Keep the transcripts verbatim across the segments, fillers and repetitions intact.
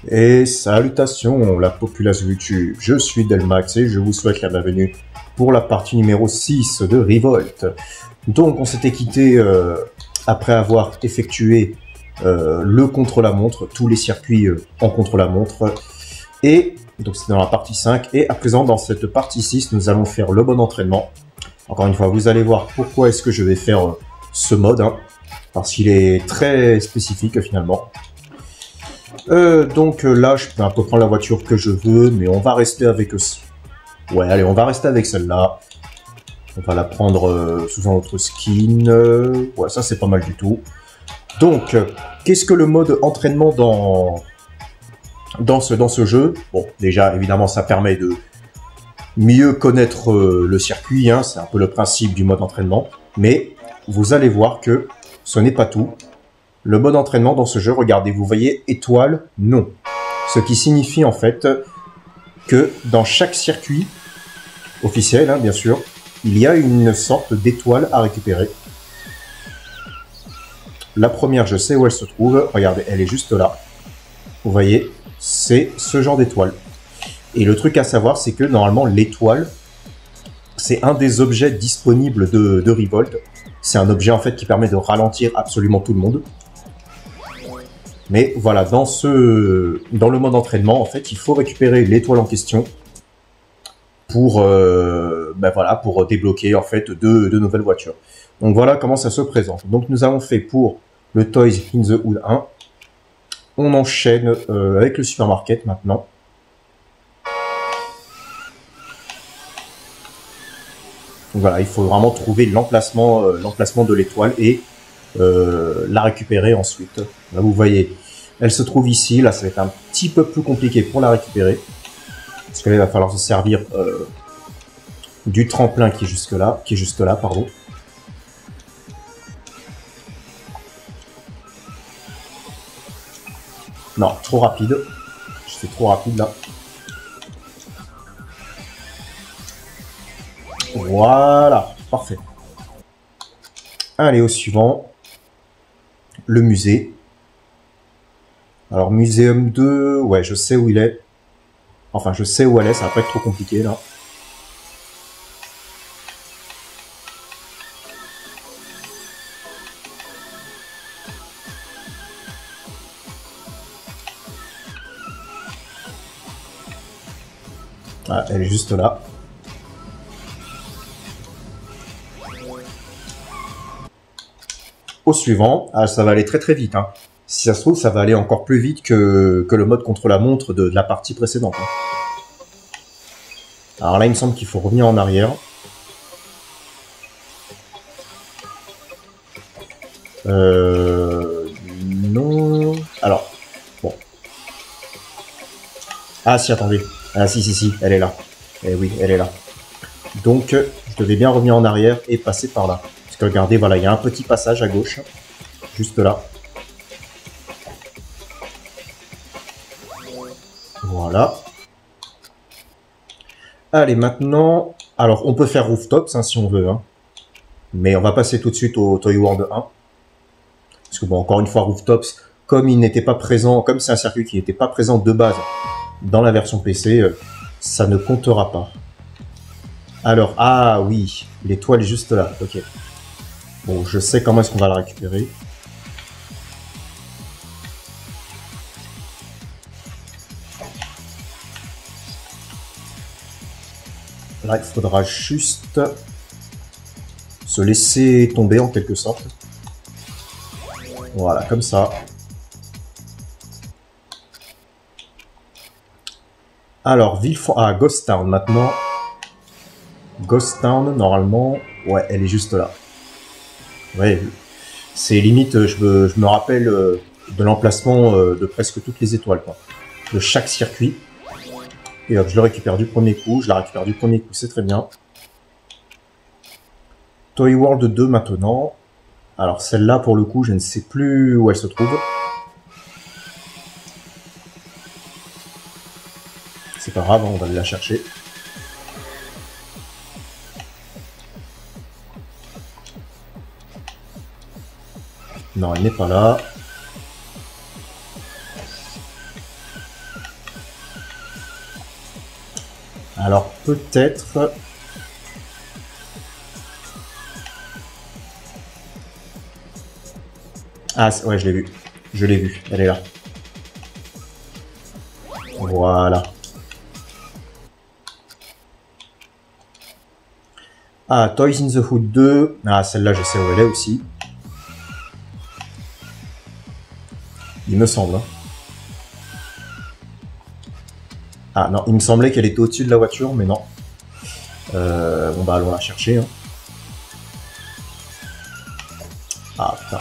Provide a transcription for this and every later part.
Et salutations la population YouTube, je suis Delmax et je vous souhaite la bienvenue pour la partie numéro six de Revolt. Donc on s'était quitté euh, après avoir effectué euh, le contre-la-montre, tous les circuits euh, en contre-la-montre. Et donc c'était dans la partie cinq, et à présent dans cette partie six, nous allons faire le bon entraînement. Encore une fois, vous allez voir pourquoi est-ce que je vais faire euh, ce mode, hein, parce qu'il est très spécifique finalement. Euh, donc euh, là, je peux un peu prendre la voiture que je veux, mais on va rester avec... Ouais, allez, on va rester avec celle-là. On va la prendre euh, sous un autre skin. Euh, ouais, ça, c'est pas mal du tout. Donc, euh, qu'est-ce que le mode entraînement dans... Dans, ce, dans ce jeu? Bon, déjà, évidemment, ça permet de mieux connaître euh, le circuit. Hein, c'est un peu le principe du mode entraînement. Mais vous allez voir que ce n'est pas tout. Le mode entraînement dans ce jeu, regardez, vous voyez étoile, non. Ce qui signifie en fait que dans chaque circuit officiel, hein, bien sûr, il y a une sorte d'étoile à récupérer. La première, je sais où elle se trouve. Regardez, elle est juste là. Vous voyez, c'est ce genre d'étoile. Et le truc à savoir, c'est que normalement, l'étoile, c'est un des objets disponibles de, de Revolt. C'est un objet en fait qui permet de ralentir absolument tout le monde. Mais voilà, dans, ce, dans le mode entraînement, en fait, il faut récupérer l'étoile en question pour, euh, ben voilà, pour débloquer en fait deux, deux nouvelles voitures. Donc voilà comment ça se présente. Donc nous avons fait pour le Toys in the Hood un. On enchaîne euh, avec le supermarket maintenant. Donc voilà, il faut vraiment trouver l'emplacement euh, l'emplacement de l'étoile et Euh, la récupérer ensuite. Là, vous voyez, elle se trouve ici. Là, ça va être un petit peu plus compliqué pour la récupérer. Parce que là, il va falloir se servir euh, du tremplin qui est jusque là, qui est juste là, pardon. Non, trop rapide. Je fais trop rapide là. Voilà, parfait. Allez, au suivant. Le musée. Alors, Muséum deux, ouais, je sais où il est. Enfin, je sais où elle est, ça va pas être trop compliqué, là. Ah, elle est juste là. Au suivant, ah, ça va aller très très vite, hein. Si ça se trouve, ça va aller encore plus vite que, que le mode contre-la-montre de, de la partie précédente. Hein. Alors là, il me semble qu'il faut revenir en arrière. Euh... Non... Alors, bon. Ah si, attendez. Ah si, si, si, elle est là. Eh oui, elle est là. Donc, je devais bien revenir en arrière et passer par là. Parce que regardez, voilà, il y a un petit passage à gauche. Juste là. Voilà. Allez, maintenant... Alors, on peut faire Rooftops, hein, si on veut. Hein. Mais on va passer tout de suite au Toy World un. Parce que, bon, encore une fois, Rooftops, comme il n'était pas présent, comme c'est un circuit qui n'était pas présent de base dans la version P C, euh, ça ne comptera pas. Alors, ah oui, l'étoile est juste là. Ok. Bon, je sais comment est-ce qu'on va la récupérer. Là, il faudra juste se laisser tomber en quelque sorte. Voilà, comme ça. Alors, Villefranche... Ah, Ghost Town, maintenant. Ghost Town, normalement... Ouais, elle est juste là. Ouais, c'est limite, je me, je me rappelle de l'emplacement de presque toutes les étoiles, quoi. De chaque circuit. Et hop, je le récupère du premier coup, je la récupère du premier coup, c'est très bien. Toy World deux maintenant. Alors celle-là, pour le coup, je ne sais plus où elle se trouve. C'est pas grave, on va aller la chercher. Non, elle n'est pas là. Alors peut-être... Ah ouais, je l'ai vu. Je l'ai vu, elle est là. Voilà. Ah, Toys in the Hood deux. Ah, celle-là, je sais où elle est aussi. Il me semble. Hein. Ah non, il me semblait qu'elle était au-dessus de la voiture, mais non. Euh, bon bah allons la chercher. Hein. Ah putain.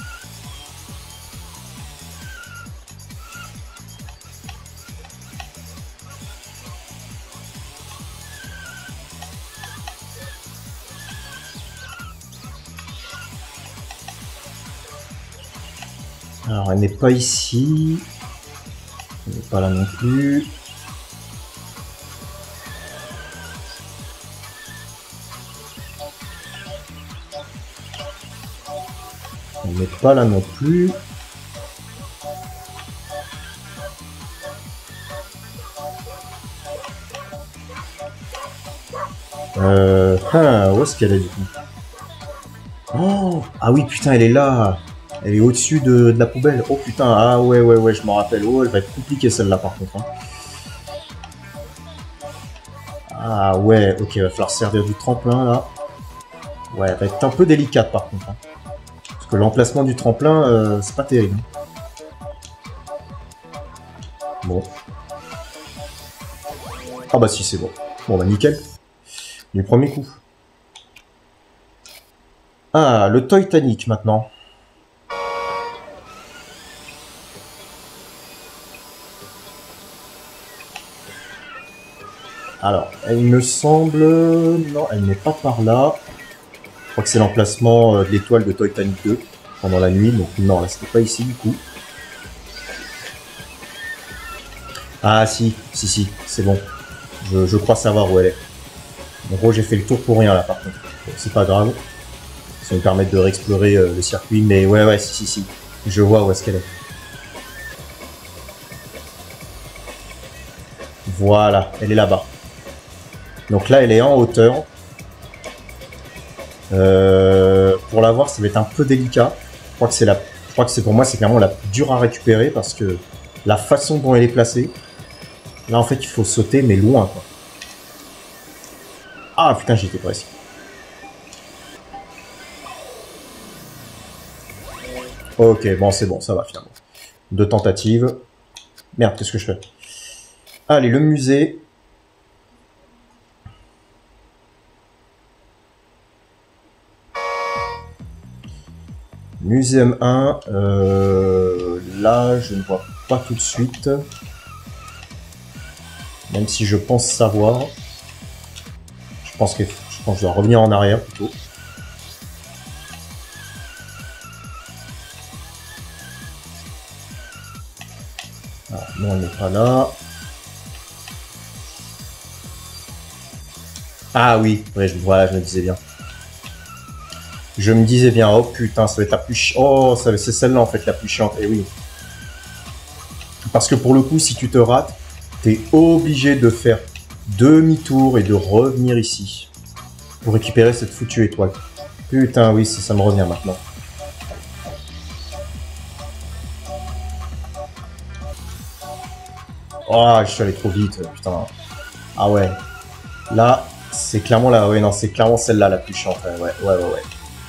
Alors elle n'est pas ici. Elle n'est pas là non plus. Elle n'est pas là non plus. Euh... Ah, où est-ce qu'elle est du coup? Oh, ah oui, putain, elle est là. Elle est au-dessus de, de la poubelle. Oh putain, ah ouais, ouais, ouais, je m'en rappelle. Oh, elle va être compliquée celle-là par contre. Hein. Ah ouais, ok, il va falloir servir du tremplin là. Ouais, elle va être un peu délicate par contre. Hein. Parce que l'emplacement du tremplin, euh, c'est pas terrible. Bon. Ah bah si, c'est bon. Bon bah nickel. Du premier coup. Ah, le Titanic maintenant. Alors, elle me semble... Non, elle n'est pas par là. Je crois que c'est l'emplacement de l'étoile de Titanic deux pendant la nuit. Donc non, là, c'était pas ici du coup. Ah si, si, si, c'est bon. Je, je crois savoir où elle est. En gros, j'ai fait le tour pour rien là par contre. Bon, c'est pas grave. Ça va me permettre de réexplorer euh, le circuit. Mais ouais, ouais, si, si, si. Je vois où est-ce qu'elle est. Voilà, elle est là-bas. Donc là, elle est en hauteur. Euh, pour la voir, ça va être un peu délicat. Je crois que c'est la, je crois que c'est pour moi, c'est clairement la plus dure à récupérer parce que la façon dont elle est placée. Là, en fait, il faut sauter, mais loin, quoi. Ah putain, j'étais presque. Ok, bon, c'est bon, ça va finalement. Deux tentatives. Merde, qu'est-ce que je fais? Allez, le musée. Muséum un, euh, là je ne vois pas tout de suite, même si je pense savoir. Je pense que je, pense que je dois revenir en arrière plutôt. Ah, non, elle n'est pas là. Ah oui, ouais, je, voilà, je me disais bien. Je me disais bien, oh putain, ça va être la plus chiante. Oh, c'est celle-là en fait la plus chiante, et oui. Parce que pour le coup, si tu te rates, t'es obligé de faire demi-tour et de revenir ici. Pour récupérer cette foutue étoile. Putain, oui, ça, ça me revient maintenant. Oh, je suis allé trop vite, putain. Ah ouais. Là, c'est clairement la... Ouais, non, c'est clairement celle-là la plus chiante. Ouais, ouais, ouais, ouais.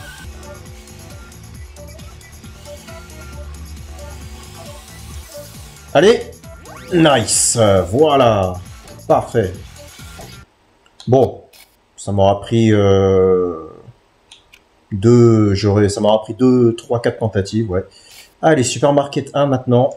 Allez, nice, voilà, parfait. Bon, ça m'aura pris euh, deux, j'aurais, ça m'aura pris deux, trois, quatre tentatives, ouais. Allez, Supermarket un maintenant.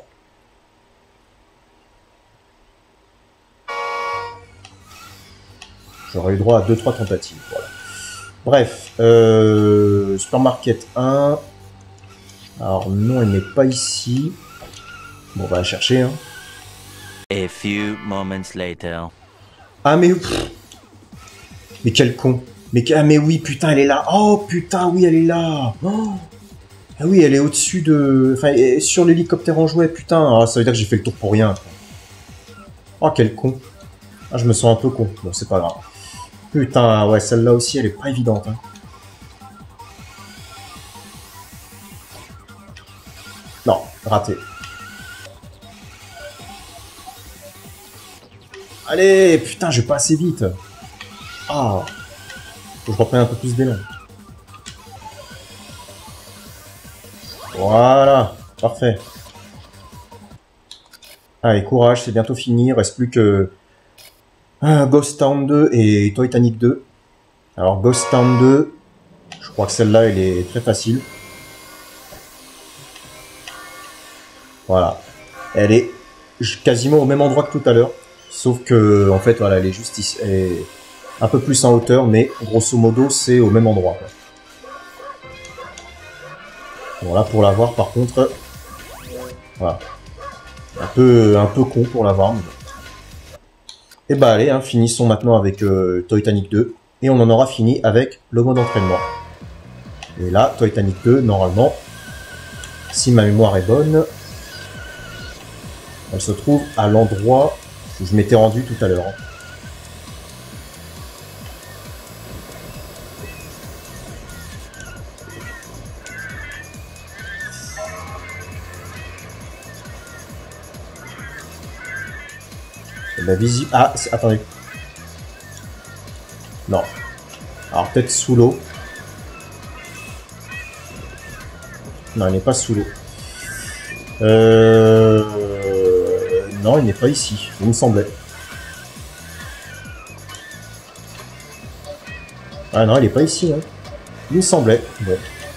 J'aurais eu droit à deux, trois tentatives, voilà. Bref, euh, Supermarket un. Alors non, elle n'est pas ici. Bon, on va la chercher, hein. A few moments later. Ah mais... Pff, mais quel con. Mais, ah mais oui, putain, elle est là. Oh, putain, oui, elle est là. Oh. Ah oui, elle est au-dessus de... Enfin, sur l'hélicoptère en jouet, putain. Ah, ça veut dire que j'ai fait le tour pour rien. Oh, quel con. Ah, je me sens un peu con. Bon, c'est pas grave. Putain, ouais, celle-là aussi, elle est pas évidente. Hein. Non, raté. Allez, putain, je vais pas assez vite. Ah, faut que je reprenne un peu plus d'élan. Voilà, parfait. Allez, courage, c'est bientôt fini. Il reste plus que euh, Ghost Town deux et Titanic deux. Alors, Ghost Town deux, je crois que celle-là, elle est très facile. Voilà. Elle est quasiment au même endroit que tout à l'heure. Sauf que, en fait, voilà, elle est juste ici. Elle est un peu plus en hauteur, mais grosso modo, c'est au même endroit. Quoi. Bon, là, pour l'avoir, par contre... Voilà. Un peu, un peu con pour l'avoir. Mais... Et bah allez, hein, finissons maintenant avec euh, Titanic deux. Et on en aura fini avec le mode entraînement. Et là, Titanic deux, normalement, si ma mémoire est bonne, elle se trouve à l'endroit où je m'étais rendu tout à l'heure. La visible. Ah, attendez. Non. Alors peut-être sous l'eau. Non, il n'est pas sous l'eau. Euh... Non, il n'est pas ici. Il me semblait. Ah non, il n'est pas ici. Hein. Il me semblait. Bon.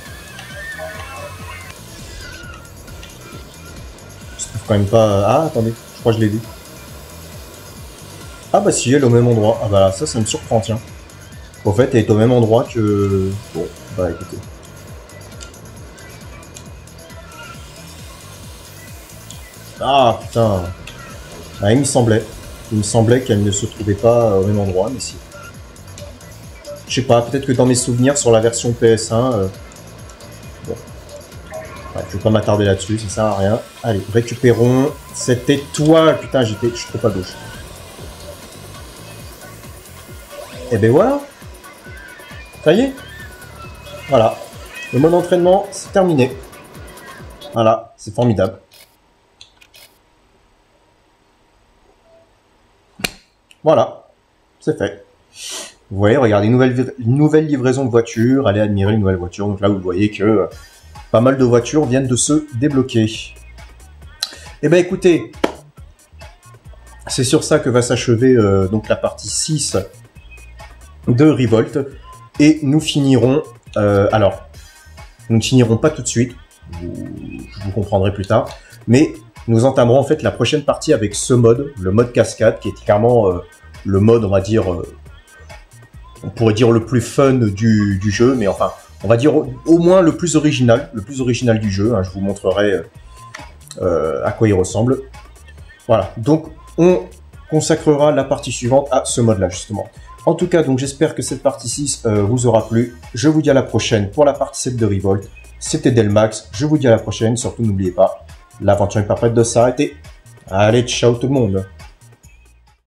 Je trouve quand même pas... Ah, attendez. Je crois que je l'ai vu. Ah bah si, elle est au même endroit. Ah bah ça, ça me surprend, tiens. En fait, elle est au même endroit que... Bon, bah écoutez. Ah putain. Ah, il me semblait. Il me semblait qu'elle ne se trouvait pas au même endroit, mais si. Je sais pas, peut-être que dans mes souvenirs sur la version P S un... Euh... Bon. Ouais, je vais pas m'attarder là-dessus, ça sert à rien. Allez, récupérons cette étoile. Putain, j'étais... Je suis trop à gauche. Et ben voilà. Ça y est. Voilà. Le mode entraînement, c'est terminé. Voilà, c'est formidable. Voilà, c'est fait. Vous voyez, regardez, une nouvelle, une nouvelle livraison de voitures. Allez admirer une nouvelle voiture. Donc là, vous voyez que euh, pas mal de voitures viennent de se débloquer. Eh ben écoutez, c'est sur ça que va s'achever euh, donc la partie six de Revolt. Et nous finirons... Euh, alors, nous ne finirons pas tout de suite. Vous, vous comprendrez plus tard. Mais nous entamerons en fait la prochaine partie avec ce mode, le mode cascade, qui est clairement euh, le mode, on va dire... Euh, on pourrait dire le plus fun du, du jeu, mais enfin, on va dire au, au moins le plus original, le plus original du jeu. Hein, je vous montrerai euh, à quoi il ressemble. Voilà, donc on consacrera la partie suivante à ce mode-là, justement. En tout cas, donc j'espère que cette partie six euh, vous aura plu. Je vous dis à la prochaine pour la partie sept de Revolt. C'était Delmax, je vous dis à la prochaine. Surtout, n'oubliez pas, l'aventure n'est pas prête de s'arrêter. Allez, ciao tout le monde.